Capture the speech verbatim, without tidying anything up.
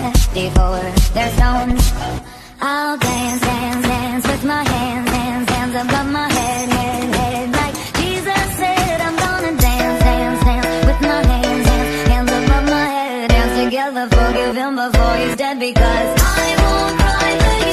before their stones. I'll dance, dance, dance with my hands, hands, hands above my head, head, head. Like Jesus said, I'm gonna dance, dance, dance with my hands, hands, hands above my head. Dance together, forgive him before he's dead, because I won't cry for you.